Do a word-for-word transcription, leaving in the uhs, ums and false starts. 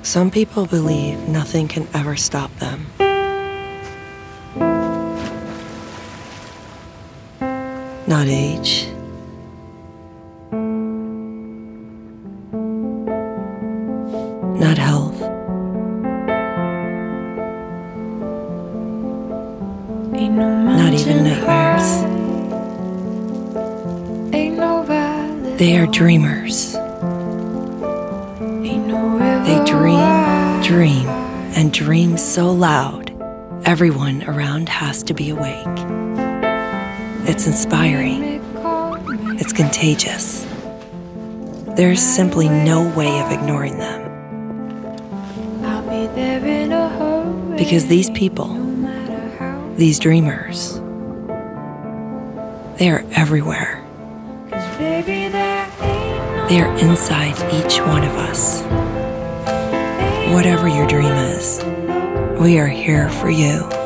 Some people believe nothing can ever stop them. Not age, not health, not even nightmares. They are dreamers. They dream, dream, and dream so loud, everyone around has to be awake. It's inspiring. It's contagious. There's simply no way of ignoring them. Because these people, these dreamers, they are everywhere. They are inside each one of us. Whatever your dream is, we are here for you.